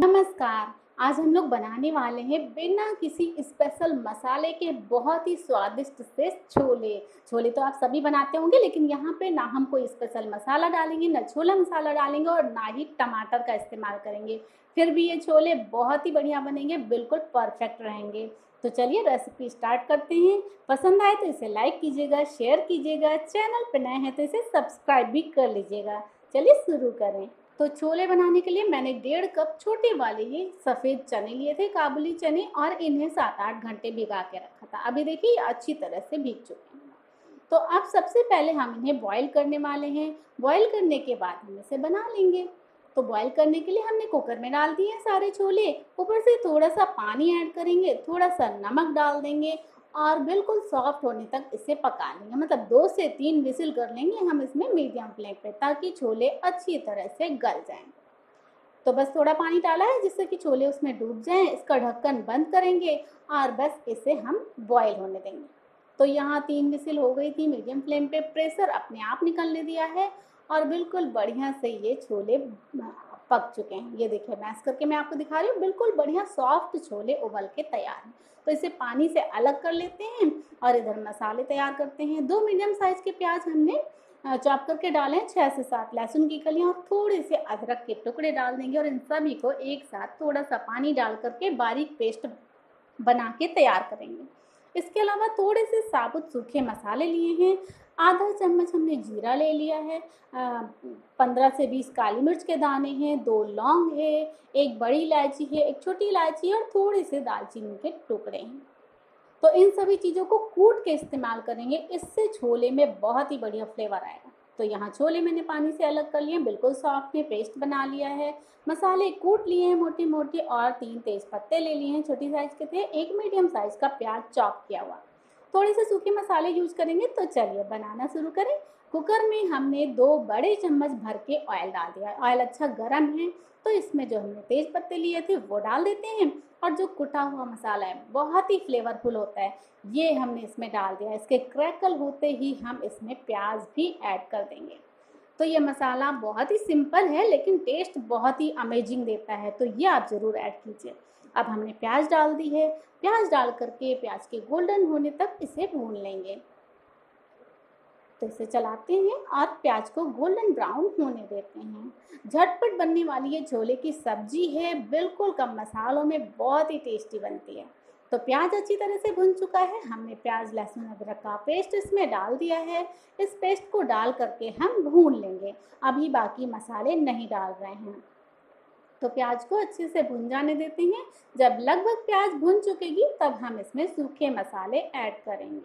नमस्कार। आज हम लोग बनाने वाले हैं बिना किसी स्पेशल मसाले के बहुत ही स्वादिष्ट से छोले। छोले तो आप सभी बनाते होंगे, लेकिन यहाँ पे ना हम कोई स्पेशल मसाला डालेंगे, ना छोला मसाला डालेंगे और ना ही टमाटर का इस्तेमाल करेंगे। फिर भी ये छोले बहुत ही बढ़िया बनेंगे, बिल्कुल परफेक्ट रहेंगे। तो चलिए रेसिपी स्टार्ट करते हैं। पसंद आए तो इसे लाइक कीजिएगा, शेयर कीजिएगा, चैनल पर नए हैं तो इसे सब्सक्राइब भी कर लीजिएगा। चलिए शुरू करें। तो छोले बनाने के लिए मैंने 1.5 कप छोटे वाले ये सफ़ेद चने लिए थे, काबुली चने, और इन्हें 7-8 घंटे भिगा के रखा था। अभी देखिए ये अच्छी तरह से भीग चुके हैं। तो अब सबसे पहले हम इन्हें बॉईल करने वाले हैं। बॉईल करने के बाद हम इसे बना लेंगे। तो बॉईल करने के लिए हमने कुकर में डाल दिए सारे छोले। ऊपर से थोड़ा सा पानी ऐड करेंगे, थोड़ा सा नमक डाल देंगे और बिल्कुल सॉफ्ट होने तक इसे पका लेंगे। मतलब 2 से 3 विसिल कर लेंगे हम इसमें मीडियम फ्लेम पे, ताकि छोले अच्छी तरह से गल जाएं। तो बस थोड़ा पानी डाला है जिससे कि छोले उसमें डूब जाएं। इसका ढक्कन बंद करेंगे और बस इसे हम बॉईल होने देंगे। तो यहाँ 3 विसिल हो गई थी मीडियम फ्लेम पे। प्रेशर अपने आप निकलने दिया है और बिल्कुल बढ़िया से ये छोले पक चुके हैं। ये देखिए मैश करके मैं आपको दिखा रही हूँ, बिल्कुल बढ़िया सॉफ्ट छोले उबल के तैयार हैं। तो इसे पानी से अलग कर लेते हैं और इधर मसाले तैयार करते हैं। 2 मीडियम साइज़ के प्याज हमने चॉप करके डाले हैं, 6 से 7 लहसुन की कलियां और थोड़े से अदरक के टुकड़े डाल देंगे और इन सभी को एक साथ थोड़ा सा पानी डाल करके बारीक पेस्ट बना के तैयार करेंगे। इसके अलावा थोड़े से साबुत सूखे मसाले लिए हैं। आधा चम्मच हमने जीरा ले लिया है, 15 से 20 काली मिर्च के दाने हैं, 2 लौंग है, 1 बड़ी इलायची है, 1 छोटी इलायची है और थोड़े से दालचीनी के टुकड़े हैं। तो इन सभी चीज़ों को कूट के इस्तेमाल करेंगे, इससे छोले में बहुत ही बढ़िया फ्लेवर आएगा। तो यहाँ छोले मैंने पानी से अलग कर लिए, बिल्कुल सॉफ्ट है, पेस्ट बना लिया है। मसाले कूट लिए हैं मोटे मोटे और 3 तेज पत्ते ले लिए हैं, छोटी साइज़ के थे। 1 मीडियम साइज़ का प्याज चॉप किया हुआ। थोड़े से सूखे मसाले यूज करेंगे। तो चलिए बनाना शुरू करें। कुकर में हमने 2 बड़े चम्मच भर के ऑयल डाल दिया है। ऑयल अच्छा गर्म है तो इसमें जो हमने तेज पत्ते लिए थे वो डाल देते हैं और जो कुटा हुआ मसाला है बहुत ही फ्लेवरफुल होता है, ये हमने इसमें डाल दिया। इसके क्रैकल होते ही हम इसमें प्याज भी ऐड कर देंगे। तो ये मसाला बहुत ही सिंपल है लेकिन टेस्ट बहुत ही अमेजिंग देता है, तो ये आप ज़रूर ऐड कीजिए। अब हमने प्याज डाल दी है। प्याज डाल करके प्याज के गोल्डन होने तक इसे भून लेंगे। तो इसे चलाते हैं और प्याज को गोल्डन ब्राउन होने देते हैं। झटपट बनने वाली ये छोले की सब्जी है, बिल्कुल कम मसालों में बहुत ही टेस्टी बनती है। तो प्याज अच्छी तरह से भुन चुका है। हमने प्याज लहसुन अदरक का पेस्ट इसमें डाल दिया है। इस पेस्ट को डाल करके हम भून लेंगे, अभी बाकी मसाले नहीं डाल रहे हैं। तो प्याज को अच्छे से भुन जाने देते हैं। जब लगभग प्याज भुन चुकेगी तब हम इसमें सूखे मसाले ऐड करेंगे।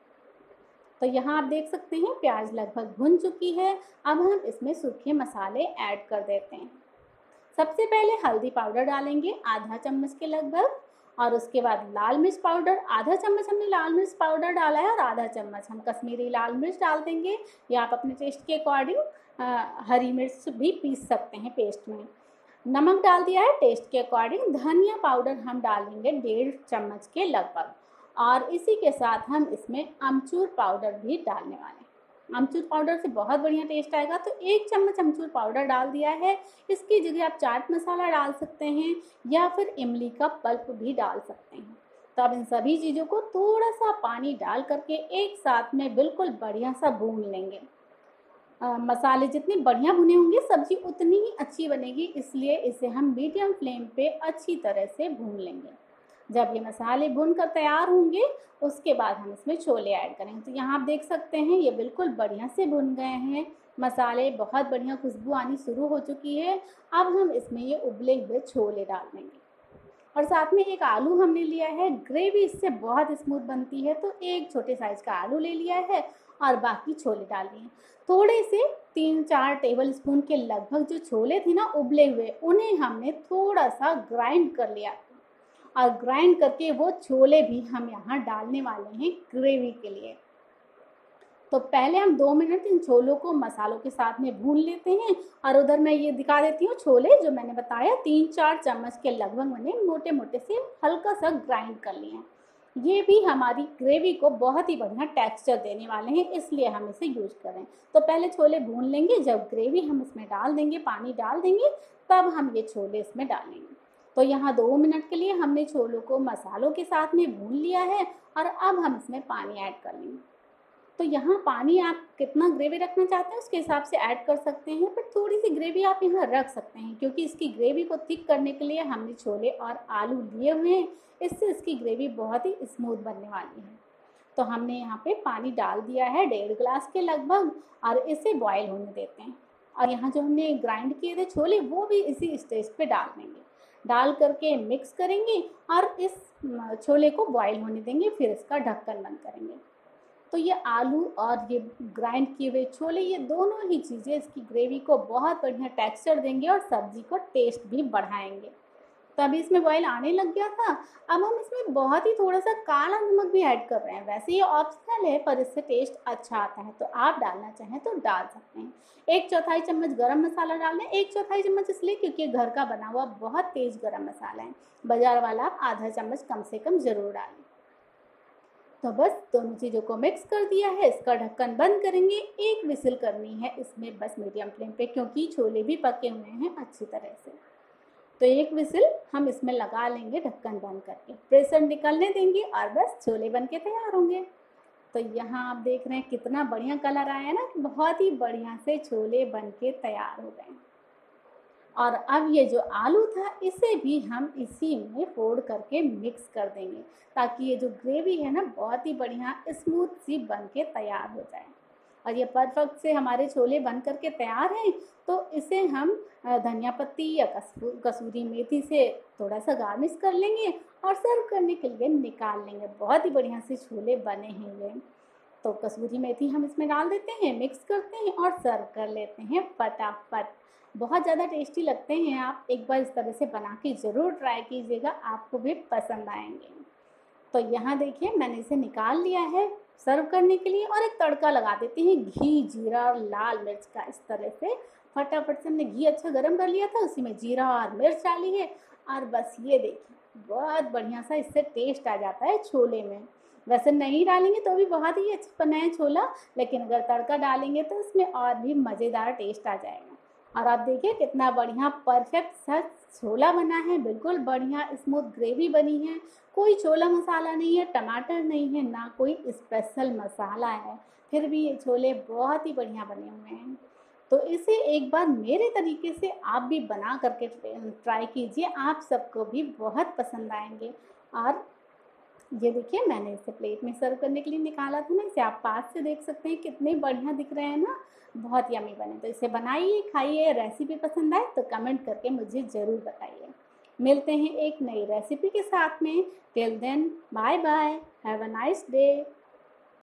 तो यहाँ आप देख सकते हैं प्याज लगभग भुन चुकी है। अब हम इसमें सूखे मसाले ऐड कर देते हैं। सबसे पहले हल्दी पाउडर डालेंगे आधा चम्मच के लगभग, और उसके बाद लाल मिर्च पाउडर आधा चम्मच हमने लाल मिर्च पाउडर डाला है और आधा चम्मच हम कश्मीरी लाल मिर्च डाल देंगे, या आप अपने टेस्ट के अकॉर्डिंग हरी मिर्च भी पीस सकते हैं पेस्ट में। नमक डाल दिया है टेस्ट के अकॉर्डिंग। धनिया पाउडर हम डालेंगे 1.5 चम्मच के लगभग, और इसी के साथ हम इसमें अमचूर पाउडर भी डालने वाले हैं। अमचूर पाउडर से बहुत बढ़िया टेस्ट आएगा, तो 1 चम्मच अमचूर पाउडर डाल दिया है। इसकी जगह आप चाट मसाला डाल सकते हैं या फिर इमली का पल्प भी डाल सकते हैं। तो अब इन सभी चीज़ों को थोड़ा सा पानी डाल करके एक साथ में बिल्कुल बढ़िया सा भून लेंगे। मसाले जितने बढ़िया भुने होंगे सब्जी उतनी ही अच्छी बनेगी, इसलिए इसे हम मीडियम फ्लेम पे अच्छी तरह से भून लेंगे। जब ये मसाले भुन कर तैयार होंगे उसके बाद हम इसमें छोले ऐड करेंगे। तो यहाँ आप देख सकते हैं ये बिल्कुल बढ़िया से भुन गए हैं मसाले, बहुत बढ़िया खुशबू आनी शुरू हो चुकी है। अब हम इसमें ये उबले हुए छोले डाल देंगे और साथ में एक आलू हमने लिया है। ग्रेवी इससे बहुत स्मूथ बनती है, तो 1 छोटे साइज़ का आलू ले लिया है और बाकी छोले डाल दिए। थोड़े से 3-4 टेबल स्पून के लगभग जो छोले थे ना उबले हुए, उन्हें हमने थोड़ा सा ग्राइंड कर लिया और ग्राइंड करके वो छोले भी हम यहाँ डालने वाले हैं ग्रेवी के लिए। तो पहले हम 2 मिनट इन छोलों को मसालों के साथ में भून लेते हैं, और उधर मैं ये दिखा देती हूँ छोले जो मैंने बताया 3-4 चम्मच के लगभग मैंने मोटे मोटे से हल्का सा ग्राइंड कर लिए हैं। ये भी हमारी ग्रेवी को बहुत ही बढ़िया टेक्सचर देने वाले हैं, इसलिए हम इसे यूज करें। तो पहले छोले भून लेंगे, जब ग्रेवी हम इसमें डाल देंगे, पानी डाल देंगे, तब हम ये छोले इसमें डालेंगे। तो यहाँ 2 मिनट के लिए हमने छोलों को मसालों के साथ में भून लिया है और अब हम इसमें पानी ऐड कर लेंगे। तो यहाँ पानी आप कितना ग्रेवी रखना चाहते हैं उसके हिसाब से ऐड कर सकते हैं, बट थोड़ी सी ग्रेवी आप यहाँ रख सकते हैं क्योंकि इसकी ग्रेवी को थिक करने के लिए हमने छोले और आलू लिए हुए हैं, इससे इसकी ग्रेवी बहुत ही स्मूथ बनने वाली है। तो हमने यहाँ पे पानी डाल दिया है 1.5 गिलास के लगभग और इसे बॉयल होने देते हैं। और यहाँ जो हमने ग्राइंड किए थे छोले वो भी इसी स्टेज पे डाल देंगे, डाल करके मिक्स करेंगे और इस छोले को बॉयल होने देंगे, फिर इसका ढक्कन बंद करेंगे। तो ये आलू और ये ग्राइंड किए हुए छोले, ये दोनों ही चीज़ें इसकी ग्रेवी को बहुत बढ़िया टेक्सचर देंगे और सब्जी को टेस्ट भी बढ़ाएंगे। तो अभी इसमें बॉयल आने लग गया था, अब हम इसमें बहुत ही थोड़ा सा काला नमक भी ऐड कर रहे हैं। वैसे ये ऑप्शनल है पर इससे टेस्ट अच्छा आता है, तो आप डालना चाहें तो डाल सकते हैं। 1/4 चम्मच गरम मसाला डाल दें, 1/4 चम्मच इसलिए क्योंकि घर का बना हुआ बहुत तेज़ गरम मसाला है, बाजार वाला आप आधा चम्मच कम से कम ज़रूर डालें। तो बस दोनों चीज़ों को मिक्स कर दिया है, इसका ढक्कन बंद करेंगे। 1 विसिल करनी है इसमें बस मीडियम फ्लेम पे, क्योंकि छोले भी पके हुए हैं अच्छी तरह से। तो 1 विसिल हम इसमें लगा लेंगे ढक्कन बंद करके, प्रेशर निकलने देंगे और बस छोले बन के तैयार होंगे। तो यहाँ आप देख रहे हैं कितना बढ़िया कलर आया है ना, बहुत ही बढ़िया से छोले बन के तैयार हो गए। और अब ये जो आलू था इसे भी हम इसी में फोल्ड करके मिक्स कर देंगे, ताकि ये जो ग्रेवी है ना बहुत ही बढ़िया स्मूथ सी बन के तैयार हो जाए। और ये परफेक्ट से हमारे छोले बन करके तैयार हैं, तो इसे हम धनिया पत्ती या कसूरी मेथी से थोड़ा सा गार्निश कर लेंगे और सर्व करने के लिए निकाल लेंगे। बहुत ही बढ़िया से छोले बने हैं ये। तो कसूरी मेथी हम इसमें डाल देते हैं, मिक्स करते हैं और सर्व कर लेते हैं फटाफट। बहुत ज़्यादा टेस्टी लगते हैं, आप एक बार इस तरह से बना के ज़रूर ट्राई कीजिएगा, आपको भी पसंद आएंगे। तो यहाँ देखिए मैंने इसे निकाल लिया है सर्व करने के लिए, और एक तड़का लगा देते हैं घी, जीरा और लाल मिर्च का। इस तरह से फटाफट से हमने घी अच्छा गर्म कर लिया था, उसी में जीरा और मिर्च डाली है और बस ये देखिए बहुत बढ़िया सा इससे टेस्ट आ जाता है छोले में। वैसे नहीं डालेंगे तो भी बहुत ही अच्छा बना है छोला, लेकिन अगर तड़का डालेंगे तो इसमें और भी मज़ेदार टेस्ट आ जाएगा। और आप देखिए कितना बढ़िया परफेक्ट सा छोला बना है, बिल्कुल बढ़िया स्मूथ ग्रेवी बनी है, कोई छोला मसाला नहीं है, टमाटर नहीं है, ना कोई स्पेशल मसाला है, फिर भी ये छोले बहुत ही बढ़िया बने हुए हैं। तो इसे एक बार मेरे तरीके से आप भी बना करके ट्राई कीजिए, आप सबको भी बहुत पसंद आएंगे। और ये देखिए मैंने इसे प्लेट में सर्व करने के लिए निकाला था ना, इसे आप पास से देख सकते हैं कितने बढ़िया दिख रहे हैं ना, बहुत यम्मी बने। तो इसे बनाइए, खाइए, रेसिपी पसंद आए तो कमेंट करके मुझे ज़रूर बताइए। मिलते हैं एक नई रेसिपी के साथ में। Till then bye bye, have a nice day.